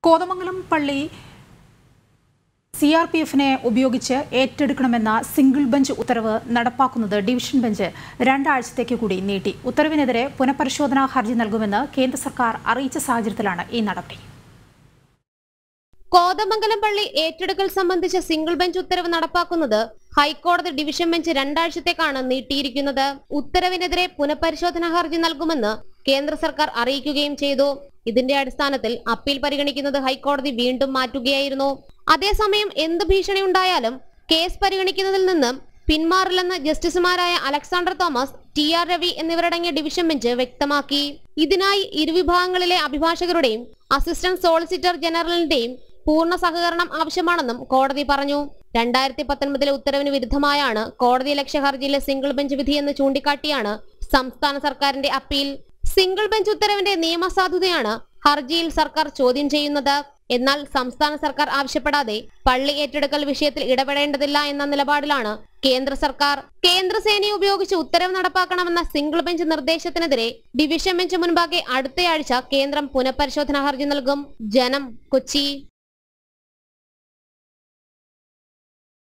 കോതമംഗലം പള്ളി CRPFനെ ഉപയോഗിച്ച് ഏറ്റെടുക്കണമെന്ന single bench ഉത്തരവ് നടപ്പാക്കുന്നത് ഡിവിഷൻ ബെഞ്ച് 2 ആഴ്ചത്തേക്ക് കൂടി നീട്ടി. ഉത്തരവിനെതിരെ പുനഃപരിശോധനാ ഹർജി നൽകുമെന്ന് കേന്ദ്ര സർക്കാർ അറിയിച്ച സാഹചര്യത്തിലാണ് ഈ നടപടി. കോതമംഗലം പള്ളി ഏറ്റെടുക്കൽ സംബന്ധിച്ച സിംഗിൾ ബെഞ്ച് ഉത്തരവ് നടപ്പാക്കുന്നത് ഹൈക്കോടതി ഡിവിഷൻ ബെഞ്ച് 2 ആഴ്ചത്തേക്കാണ് നീട്ടിയിരിക്കുന്നത്. ഉത്തരവിനെതിരെ പുനഃപരിശോധനാ ഹർജി നൽകുമെന്ന് കേന്ദ്ര സർക്കാർ അറിയിക്കുകയും ചെയ്തു. ഇതിന്റെ അടിസ്ഥാനത്തിൽ അപ്പീൽ പരിഗണിക്കുന്നത് ഹൈക്കോടതി വീണ്ടും മാറ്റുകയായിരുന്നു. അതേസമയം എന്ത് ഭീഷണി ഉണ്ടായാലും കേസ് പരിഗണിക്കുന്നതിൽ നിന്നും പിന്മാറില്ലെന്ന് ജസ്റ്റിസുമാരായ അലക്സാണ്ടർ തോമസ്, TR രവി എന്നിവരടങ്ങിയ ഡിവിഷൻ ബെഞ്ച് വ്യക്തമാക്കി. ഇതിനായി ഇരുവിഭാഗങ്ങളിലെ അഭിഭാഷകരുടെയും അസിസ്റ്റന്റ് സോളിസിറ്റർ ജനറലിന്റെയും പൂർണ്ണ സഹകരണം ആവശ്യമാണെന്നും കോടതി പറഞ്ഞു. 2019 ഉത്തരവിന് വിരുദ്ധമായാണ് കോടതി ലക്ഷ്യ ഹർജിയിലെ സിംഗിൾ ബെഞ്ച് വിധിയെന്ന് ചൂണ്ടിക്കാട്ടിയാണ് സംസ്ഥാന സർക്കാരിന്റെ അപ്പീൽ. സിംഗിൾ ബെഞ്ച് ഉത്തരവിന്റെ നിയമസാധുതയാണ് ഹർജിയിൽ സർക്കാർ ചോദ്യം ചെയ്യുന്നത്. എന്നാൽ സംസ്ഥാന സർക്കാർ ആവശ്യപ്പെടാതെ പള്ളി ഏറ്റെടുക്കൽ വിഷയത്തിൽ ഇടപെടേണ്ടതില്ല എന്ന നിലപാടിലാണ് കേന്ദ്ര സർക്കാർ. കേന്ദ്രസേനയെ ഉപയോഗിച്ച് ഉത്തരവ് നടപ്പാക്കണമെന്ന സിംഗിൾ ബെഞ്ച് നിർദ്ദേശത്തിനെതിരെ ഡിവിഷൻ ബെഞ്ച് മുൻപാകെ അടുത്തയാഴ്ച കേന്ദ്രം പുനഃപരിശോധനാ ഹർജി നൽകും. ജനം, കൊച്ചി.